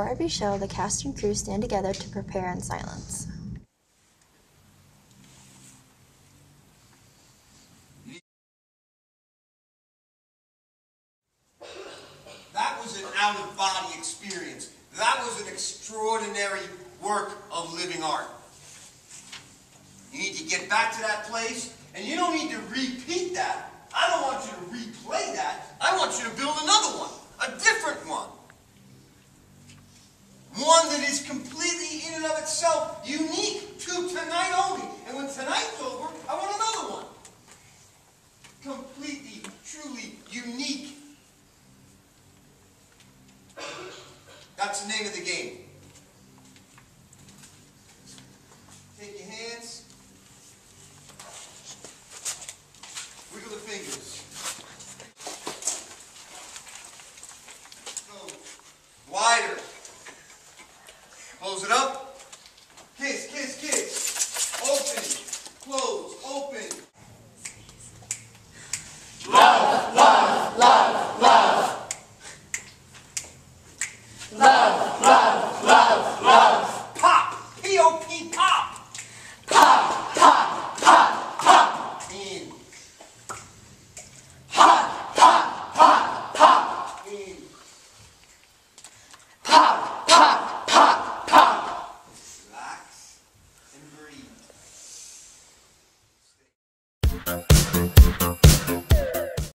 every show, the cast and crew stand together to prepare in silence. That was an out-of-body experience. That was an extraordinary work of living art. You need to get back to that place, and you don't need to repeat that. I don't want you to replay that. I want you to build another one, a different one. One that is completely in and of itself unique